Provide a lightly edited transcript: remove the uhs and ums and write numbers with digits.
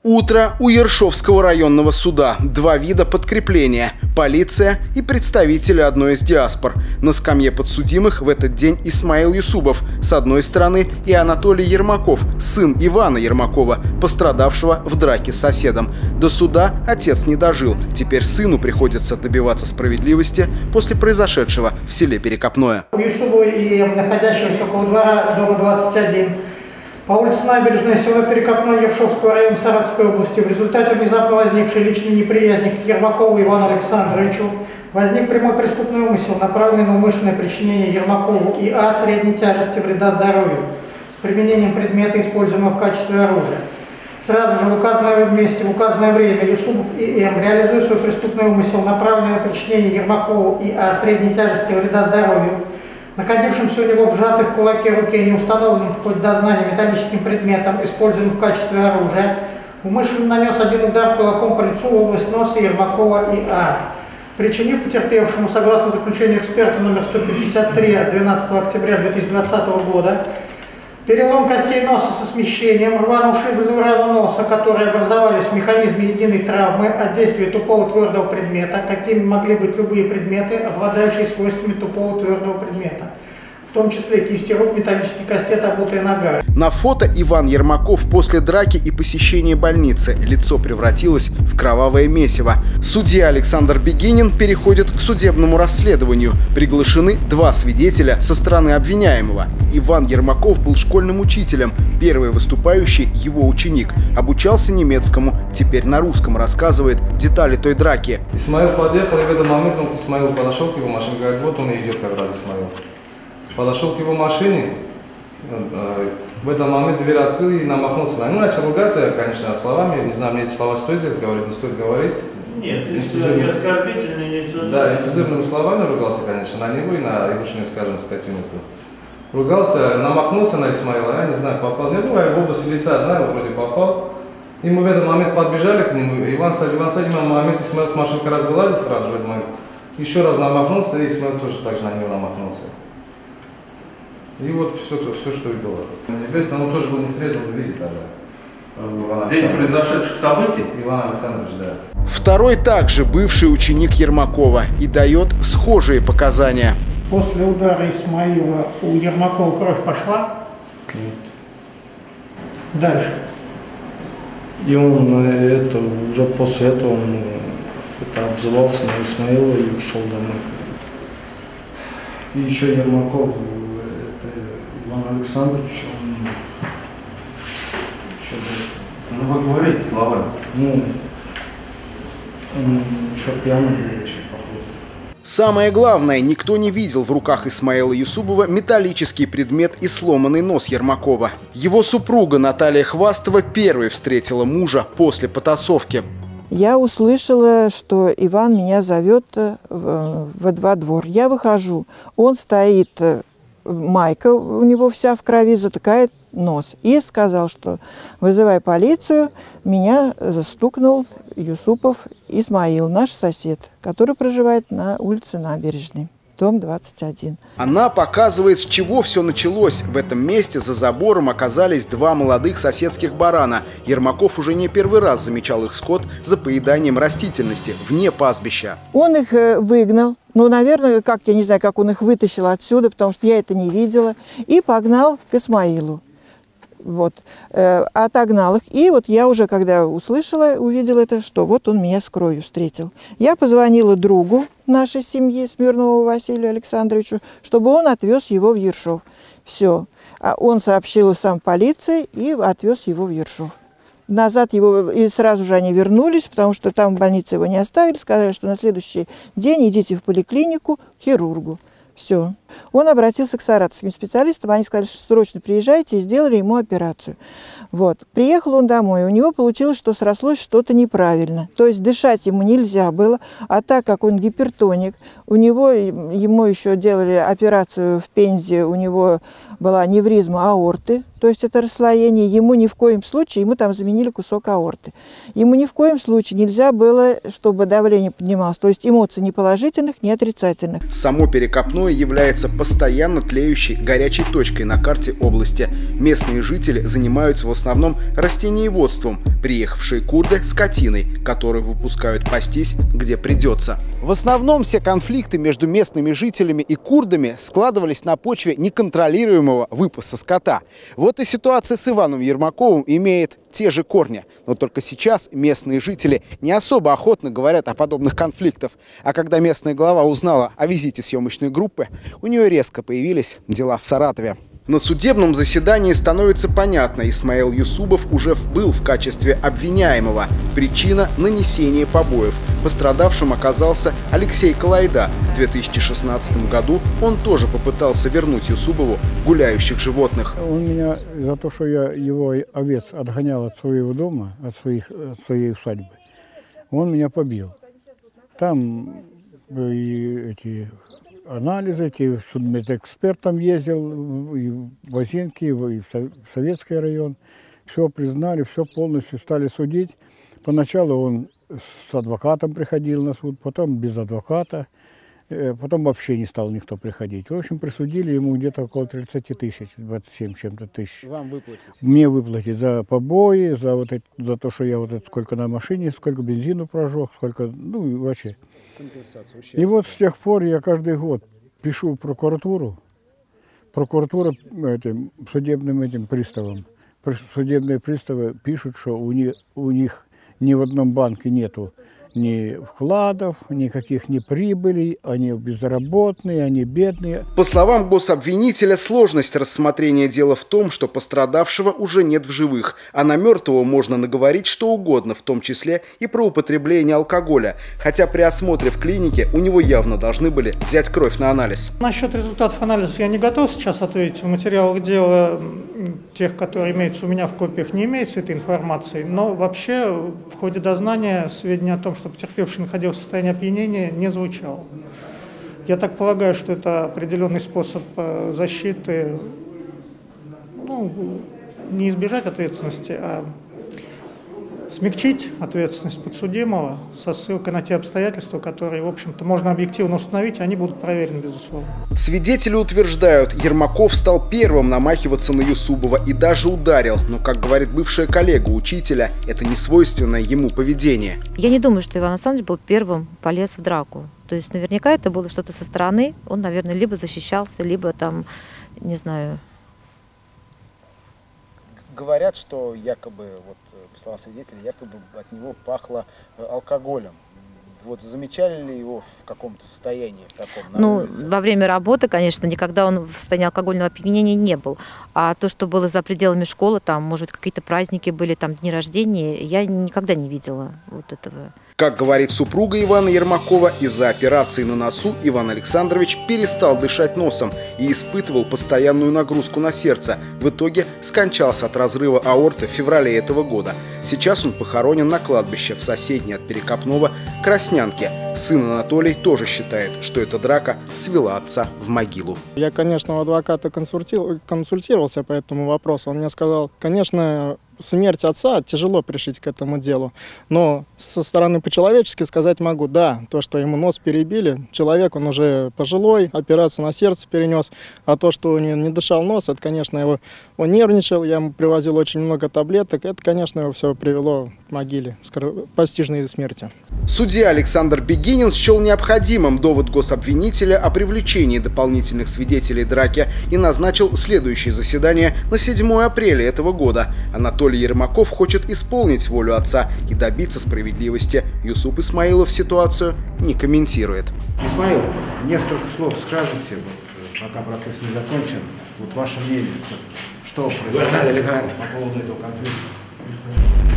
Утро у Ершовского районного суда. Два вида подкрепления – полиция и представители одной из диаспор. На скамье подсудимых в этот день Исмаил Юсупов с одной стороны и Анатолий Ермаков, сын Ивана Ермакова, пострадавшего в драке с соседом. До суда отец не дожил. Теперь сыну приходится добиваться справедливости после произошедшего в селе Перекопное. Юсупова и находящегося около двора дома 21 по улице Набережная, село Перекопное Ершовского района Саратовской области в результате внезапно возникшей личной неприязни к Ермакову Ивану Александровичу возник прямой преступный умысел, направленный на умышленное причинение Ермакову И.А. средней тяжести вреда здоровью с применением предмета, используемого в качестве оружия. Сразу же в указанном месте, в указанное время Юсупов И.М., реализуя свой преступный умысел, направленный на причинение Ермакову И.А. средней тяжести вреда здоровью, находившимся у него в сжатой в кулаке руке, неустановленным в ходе дознания металлическим предметом, использованным в качестве оружия, умышленно нанес один удар кулаком по лицу в область носа Ермакова И.А., причинив потерпевшему, согласно заключению эксперта номер 153 от 12 октября 2020 года, перелом костей носа со смещением, рвано-ушибленную рану носа, которые образовались в механизме единой травмы от действия тупого твердого предмета, какими могли быть любые предметы, обладающие свойствами тупого твердого предмета, в том числе кисти рук, металлический кастет, обутая нога. На фото Иван Ермаков после драки и посещения больницы. Лицо превратилось в кровавое месиво. Судья Александр Бегинин переходит к судебному расследованию. Приглашены два свидетеля со стороны обвиняемого. Иван Ермаков был школьным учителем. Первый выступающий – его ученик. Обучался немецкому, теперь на русском рассказывает детали той драки. Исмаил подъехал, и в этот момент Исмаил подошел к его машине, говорит, вот он и идет как раз Исмаил. Подошел к его машине, в этот момент дверь открыл и намахнулся. Ну, начал ругаться, конечно, словами. Не знаю, мне эти слова стоит здесь говорить, не стоит говорить. Нет, не оскорбительные, не цензурные. Да, нецензурными словами ругался, конечно, на него и на его, скажем, скотину. Ругался, намахнулся на Исмаила, я не знаю, попал. Я думаю, в области лица, знаю, вот вроде попал. И мы в этот момент подбежали к нему. Иван с этим момент Исмаил с машинкой раз вылазит сразу же в этот момент. Еще раз намахнулся, и Исмаил тоже так же на него намахнулся. И вот все, что и было. Естественно, он тоже был не в трезвом виде тогда. День произошедших событий? Иван Александрович, да. Второй также бывший ученик Ермакова и дает схожие показания. После удара Исмаила у Ермакова кровь пошла? Нет. Дальше. И он уже после этого он обзывался на Исмаила и ушел домой. И еще Ермаков, Иван Александрович, он еще был. Ну, вы говорите словами. Ну, он еще пьяный был, еще походу. Самое главное, никто не видел в руках Исмаила Юсупова металлический предмет и сломанный нос Ермакова. Его супруга Наталья Хвастова первой встретила мужа после потасовки. Я услышала, что Иван меня зовет во двор. Я выхожу, он стоит, майка у него вся в крови, затыкает нос. И сказал, что вызывай полицию, меня стукнул Юсупов Исмаил, наш сосед, который проживает на улице Набережной, дом 21. Она показывает, с чего все началось. В этом месте за забором оказались два молодых соседских барана. Ермаков уже не первый раз замечал их скот за поеданием растительности вне пастбища. Он их выгнал. Ну, наверное, я не знаю, как он их вытащил отсюда, потому что я это не видела. И погнал к Исмаилу. Вот. Отогнал их. И вот я уже, когда увидела это, что вот он меня с кровью встретил. Я позвонила другу нашей семьи, Смирнову Василию Александровичу, чтобы он отвез его в Ершов. Все. А он сообщил сам полиции и отвез его в Ершов. Назад его, и сразу же они вернулись, потому что там в больнице его не оставили. Сказали, что на следующий день идите в поликлинику к хирургу. Все. Он обратился к саратовским специалистам, они сказали, что срочно приезжайте, и сделали ему операцию. Вот. Приехал он домой, у него получилось, что срослось что-то неправильно. То есть дышать ему нельзя было, а так как он гипертоник, ему еще делали операцию в Пензе, у него была аневризма аорты, то есть это расслоение, ему ни в коем случае, ему там заменили кусок аорты. Ему ни в коем случае нельзя было, чтобы давление поднималось, то есть эмоций ни положительных, ни отрицательных. Само Перекопное подсудимый является постоянно тлеющей горячей точкой на карте области. Местные жители занимаются в основном растениеводством, приехавшие курды – скотиной, которую выпускают пастись где придется. В основном все конфликты между местными жителями и курдами складывались на почве неконтролируемого выпаса скота. Вот и ситуация с Иваном Ермаковым имеет те же корни. Но только сейчас местные жители не особо охотно говорят о подобных конфликтах. А когда местная глава узнала о визите съемочной группы, у нее резко появились дела в Саратове. На судебном заседании становится понятно, Исмаил Юсубов уже был в качестве обвиняемого. Причина – нанесение побоев. Пострадавшим оказался Алексей Калайда. В 2016 году он тоже попытался вернуть Юсубову гуляющих животных. Он меня за то, что я его овец отгонял от своего дома, от своей усадьбы, он меня побил. Там и эти анализы, судмедэксперт там ездил, и в Озинки, и в Советский район. Все признали, все полностью стали судить. Поначалу он с адвокатом приходил на суд, потом без адвоката, потом вообще не стал никто приходить. В общем, присудили ему где-то около 30 тысяч, 27 чем-то тысяч. Вам выплатить? Мне выплатить за побои, за то, что я сколько на машине, сколько бензину прожег, сколько, ну и вообще. И вот с тех пор я каждый год пишу в прокуратуру, прокуратура судебным приставам. Судебные приставы пишут, что у них ни в одном банке нету ни вкладов, никаких ни прибылей, они безработные, они бедные. По словам гособвинителя, сложность рассмотрения дела в том, что пострадавшего уже нет в живых, а на мертвого можно наговорить что угодно, в том числе и про употребление алкоголя. Хотя при осмотре в клинике у него явно должны были взять кровь на анализ. Насчет результатов анализа я не готов сейчас ответить. В материалах дела, тех, которые имеются у меня в копиях, не имеется этой информации. Но вообще в ходе дознания сведения о том, что потерпевший находился в состоянии опьянения, не звучало. Я так полагаю, что это определенный способ защиты, не избежать ответственности, а смягчить ответственность подсудимого со ссылкой на те обстоятельства, которые, в общем-то, можно объективно установить, они будут проверены, безусловно. Свидетели утверждают, Ермаков стал первым намахиваться на Юсубова и даже ударил. Но, как говорит бывшая коллега учителя, это не свойственное ему поведение. Я не думаю, что Иван Александрович был первым, полез в драку. То есть наверняка это было что-то со стороны. Он, наверное, либо защищался, либо там, не знаю. Говорят, что якобы, по словам свидетелей, якобы от него пахло алкоголем. Вот замечали ли его в каком-то состоянии таком на улице? Во время работы, конечно, никогда он в состоянии алкогольного опьянения не был. А то, что было за пределами школы, там, может быть, какие-то праздники были, там, дни рождения, я никогда не видела вот этого. Как говорит супруга Ивана Ермакова, из-за операции на носу Иван Александрович перестал дышать носом и испытывал постоянную нагрузку на сердце. В итоге скончался от разрыва аорты в феврале этого года. Сейчас он похоронен на кладбище в соседней от Перекопного Краснянке. Сын Анатолий тоже считает, что эта драка свела отца в могилу. Я, конечно, у адвоката консультировался по этому вопросу. Он мне сказал, конечно, смерть отца тяжело пришить к этому делу, но со стороны по-человечески сказать могу, да, то, что ему нос перебили, человек, он уже пожилой, операцию на сердце перенес, а то, что у него не дышал нос, это, конечно, он нервничал, я ему привозил очень много таблеток, это, конечно, его все привело к могиле, постижной смерти. Судья Александр Бегинин счел необходимым довод гособвинителя о привлечении дополнительных свидетелей драки и назначил следующее заседание на 7 апреля этого года. Анатолий Ермаков хочет исполнить волю отца и добиться справедливости. Юсуп Исмаилов ситуацию не комментирует. Исмаил, несколько слов скажете, пока процесс не закончен. Вот ваше мнение, что произошло по поводу этого конфликта?